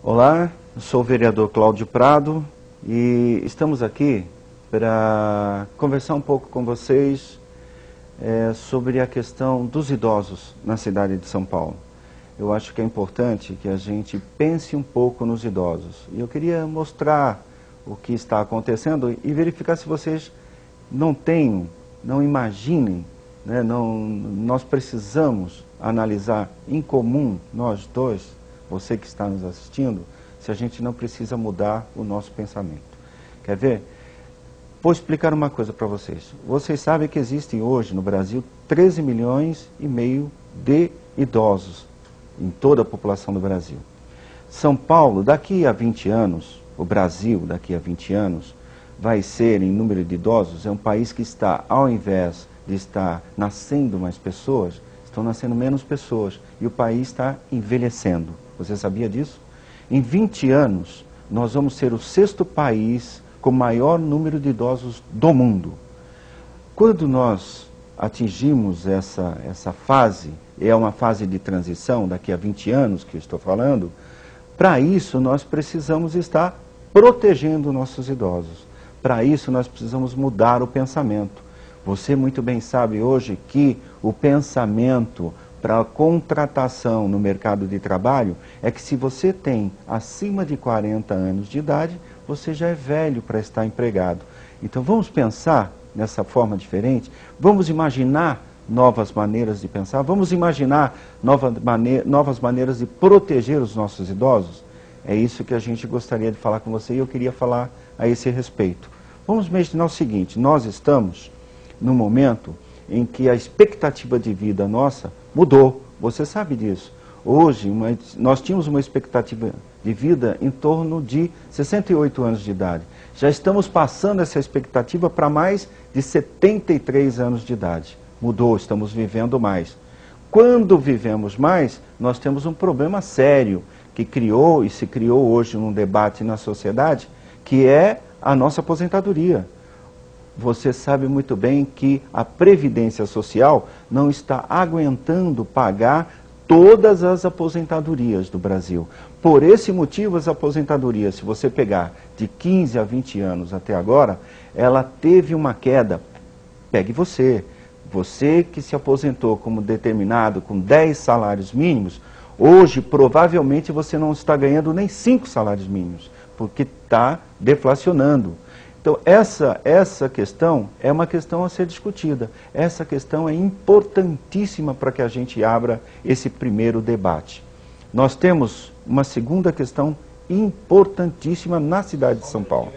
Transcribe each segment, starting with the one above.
Olá, eu sou o vereador Cláudio Prado e estamos aqui para conversar um pouco com vocês sobre a questão dos idosos na cidade de São Paulo. Eu acho que é importante que a gente pense um pouco nos idosos. E eu queria mostrar o que está acontecendo e verificar se vocês não imaginem, né? Nós precisamos analisar em comum, nós dois, você que está nos assistindo, se a gente não precisa mudar o nosso pensamento. Quer ver? Vou explicar uma coisa para vocês. Vocês sabem que existem hoje no Brasil 13 milhões e meio de idosos em toda a população do Brasil. São Paulo, daqui a 20 anos, o Brasil, daqui a 20 anos, vai ser, em número de idosos, é um país que está, ao invés de estar nascendo mais pessoas, estão nascendo menos pessoas e o país está envelhecendo. Você sabia disso? Em 20 anos, nós vamos ser o 6º país com maior número de idosos do mundo. Quando nós atingimos essa fase, é uma fase de transição, daqui a 20 anos que eu estou falando, para isso nós precisamos estar protegendo nossos idosos. Para isso nós precisamos mudar o pensamento. Você muito bem sabe hoje que o pensamento para a contratação no mercado de trabalho é que se você tem acima de 40 anos de idade, você já é velho para estar empregado. Então vamos pensar nessa forma diferente, vamos imaginar novas maneiras de pensar, vamos imaginar novas maneiras de proteger os nossos idosos. É isso que a gente gostaria de falar com você e eu queria falar a esse respeito. Vamos imaginar o seguinte, nós estamos no momento em que a expectativa de vida nossa mudou, você sabe disso. Hoje, nós tínhamos uma expectativa de vida em torno de 68 anos de idade. Já estamos passando essa expectativa para mais de 73 anos de idade. Mudou, estamos vivendo mais. Quando vivemos mais, nós temos um problema sério que criou e se criou hoje num debate na sociedade, que é a nossa aposentadoria. Você sabe muito bem que a Previdência Social não está aguentando pagar todas as aposentadorias do Brasil. Por esse motivo, as aposentadorias, se você pegar de 15 a 20 anos até agora, ela teve uma queda. Pegue você que se aposentou como determinado com 10 salários mínimos, hoje provavelmente você não está ganhando nem 5 salários mínimos, porque está deflacionando. Então, essa questão é uma questão a ser discutida. Essa questão é importantíssima para que a gente abra esse primeiro debate. Nós temos uma segunda questão importantíssima na cidade de São Paulo.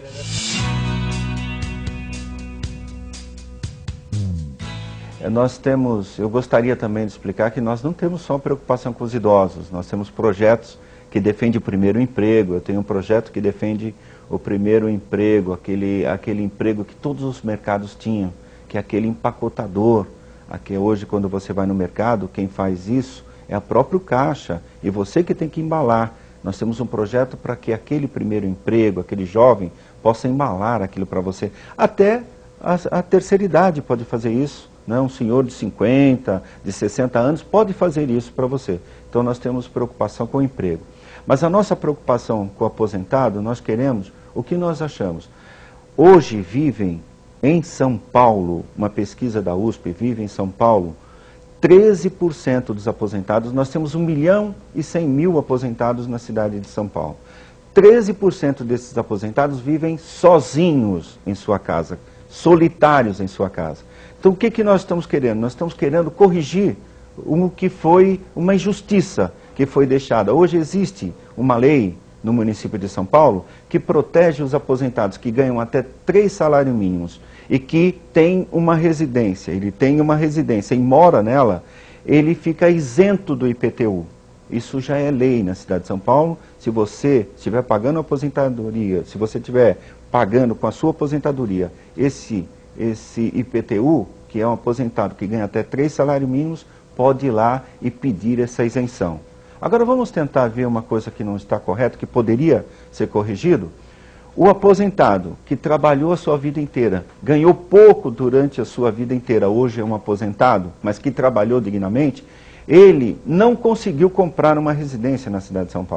Eu gostaria também de explicar que nós não temos só preocupação com os idosos, nós temos projetos que defendem o primeiro emprego, eu tenho um projeto que defende o primeiro emprego, aquele emprego que todos os mercados tinham, que é aquele empacotador, que hoje quando você vai no mercado, quem faz isso é a própria caixa, e você que tem que embalar. Nós temos um projeto para que aquele primeiro emprego, aquele jovem, possa embalar aquilo para você. Até a terceira idade pode fazer isso, né? Um senhor de 50, de 60 anos pode fazer isso para você. Então nós temos preocupação com o emprego. Mas a nossa preocupação com o aposentado, nós queremos, o que nós achamos? Hoje vivem em São Paulo, uma pesquisa da USP, vive em São Paulo, 13% dos aposentados, nós temos 1.100.000 aposentados na cidade de São Paulo. 13% desses aposentados vivem sozinhos em sua casa, solitários em sua casa. Então o que nós estamos querendo? Nós estamos querendo corrigir o que foi uma injustiça que foi deixada. Hoje existe uma lei no município de São Paulo que protege os aposentados que ganham até 3 salários mínimos e que tem uma residência, ele tem uma residência e mora nela, ele fica isento do IPTU. Isso já é lei na cidade de São Paulo. Se você estiver pagando a aposentadoria, se você estiver pagando com a sua aposentadoria esse IPTU, que é um aposentado que ganha até 3 salários mínimos, pode ir lá e pedir essa isenção. Agora vamos tentar ver uma coisa que não está correta, que poderia ser corrigido. O aposentado que trabalhou a sua vida inteira, ganhou pouco durante a sua vida inteira, hoje é um aposentado, mas que trabalhou dignamente, ele não conseguiu comprar uma residência na cidade de São Paulo.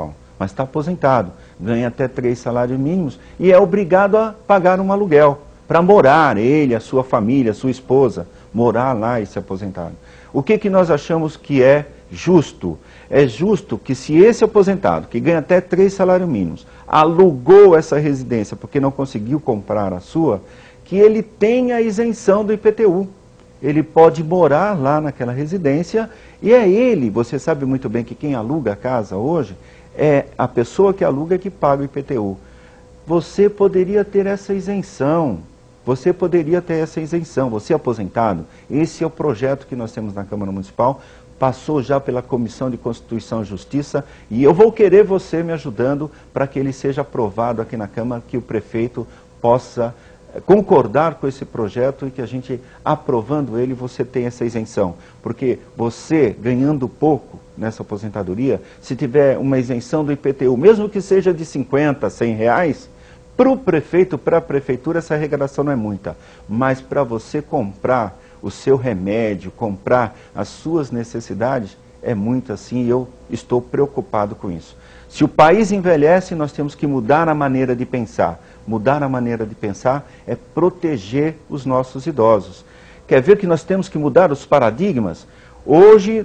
mas está aposentado, ganha até 3 salários mínimos e é obrigado a pagar um aluguel para morar, ele, a sua família, a sua esposa, morar lá e se aposentar. O que nós achamos que é justo? É justo que se esse aposentado, que ganha até 3 salários mínimos, alugou essa residência porque não conseguiu comprar a sua, que ele tenha a isenção do IPTU. Ele pode morar lá naquela residência e é ele, você sabe muito bem que quem aluga a casa hoje é a pessoa que aluga que paga o IPTU. Você poderia ter essa isenção, você aposentado, esse é o projeto que nós temos na Câmara Municipal, passou já pela Comissão de Constituição e Justiça e eu vou querer você me ajudando para que ele seja aprovado aqui na Câmara, que o prefeito possa concordar com esse projeto e que a gente, aprovando ele, você tem essa isenção. Porque você, ganhando pouco nessa aposentadoria, se tiver uma isenção do IPTU, mesmo que seja de 50, 100 reais, para o prefeito, para a prefeitura, essa arrecadação não é muita. Mas para você comprar o seu remédio, comprar as suas necessidades, é muito assim e eu estou preocupado com isso. Se o país envelhece, nós temos que mudar a maneira de pensar. Mudar a maneira de pensar é proteger os nossos idosos. Quer ver que nós temos que mudar os paradigmas? Hoje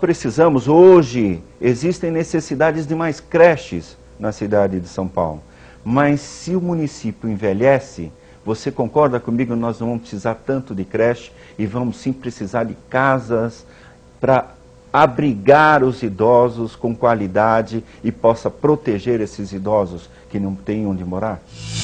existem necessidades de mais creches na cidade de São Paulo. Mas se o município envelhece, você concorda comigo, nós não vamos precisar tanto de creche e vamos sim precisar de casas para abrigar os idosos com qualidade e possa proteger esses idosos que não têm onde morar?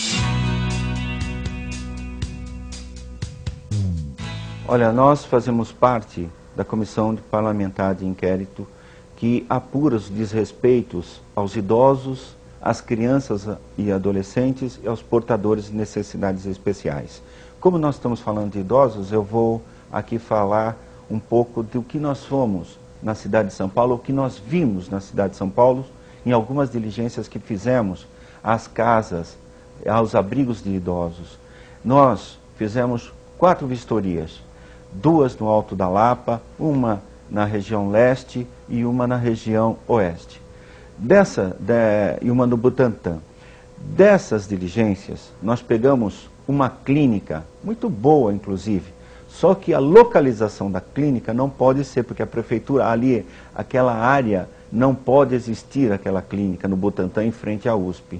Olha, nós fazemos parte da Comissão Parlamentar de Inquérito que apura os desrespeitos aos idosos, às crianças e adolescentes e aos portadores de necessidades especiais. Como nós estamos falando de idosos, eu vou aqui falar um pouco do que nós somos na cidade de São Paulo, o que nós vimos na cidade de São Paulo, em algumas diligências que fizemos às casas, aos abrigos de idosos. Nós fizemos 4 vistorias, 2 no Alto da Lapa, uma na região leste e uma na região oeste. E uma no Butantã. Dessas diligências, nós pegamos uma clínica, muito boa inclusive, só que a localização da clínica não pode ser, porque a prefeitura ali, aquela área, não pode existir aquela clínica no Butantã em frente à USP.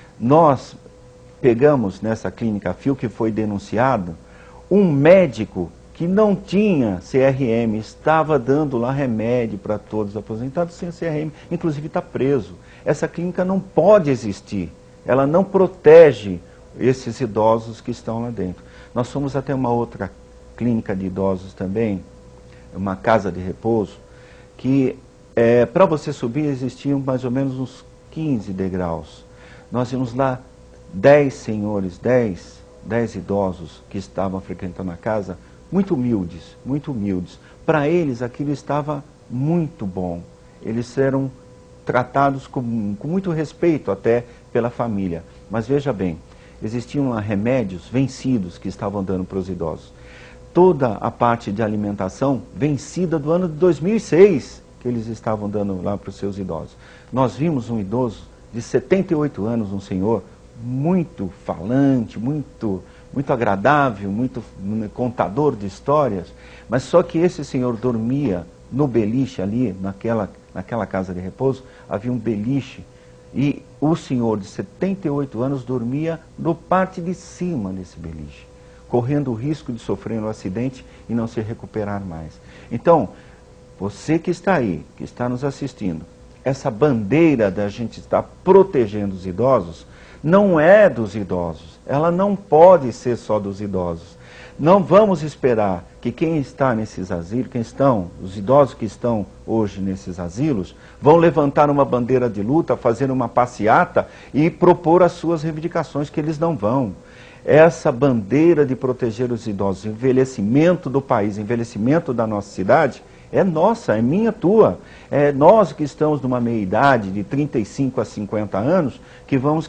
Nós pegamos nessa clínica FIO, que foi denunciado, um médico que não tinha CRM, estava dando lá remédio para todos os aposentados sem CRM, inclusive está preso. Essa clínica não pode existir, ela não protege esses idosos que estão lá dentro. Nós fomos até uma outra clínica de idosos também, uma casa de repouso, que para você subir existiam mais ou menos uns 15 degraus. Nós vimos lá 10 senhores, 10 idosos que estavam frequentando a casa, muito humildes, muito humildes. Para eles aquilo estava muito bom. Eles eram tratados com muito respeito até pela família. Mas veja bem, existiam lá remédios vencidos que estavam dando para os idosos. Toda a parte de alimentação vencida do ano de 2006 que eles estavam dando lá para os seus idosos. Nós vimos um idoso de 78 anos, um senhor muito falante, muito agradável, muito contador de histórias, mas só que esse senhor dormia no beliche ali, naquela casa de repouso, havia um beliche, e o senhor de 78 anos dormia no parte de cima desse beliche, correndo o risco de sofrer um acidente e não se recuperar mais. Então, você que está aí, que está nos assistindo, essa bandeira da gente estar protegendo os idosos, não é dos idosos, ela não pode ser só dos idosos. Não vamos esperar que quem está nesses asilos, os idosos que estão hoje nesses asilos, vão levantar uma bandeira de luta, fazer uma passeata e propor as suas reivindicações, que eles não vão. Essa bandeira de proteger os idosos, envelhecimento do país, envelhecimento da nossa cidade, é nossa, é minha, tua. É nós que estamos numa meia-idade de 35 a 50 anos que vamos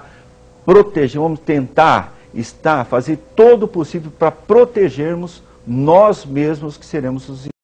tentar fazer todo o possível para protegermos nós mesmos que seremos os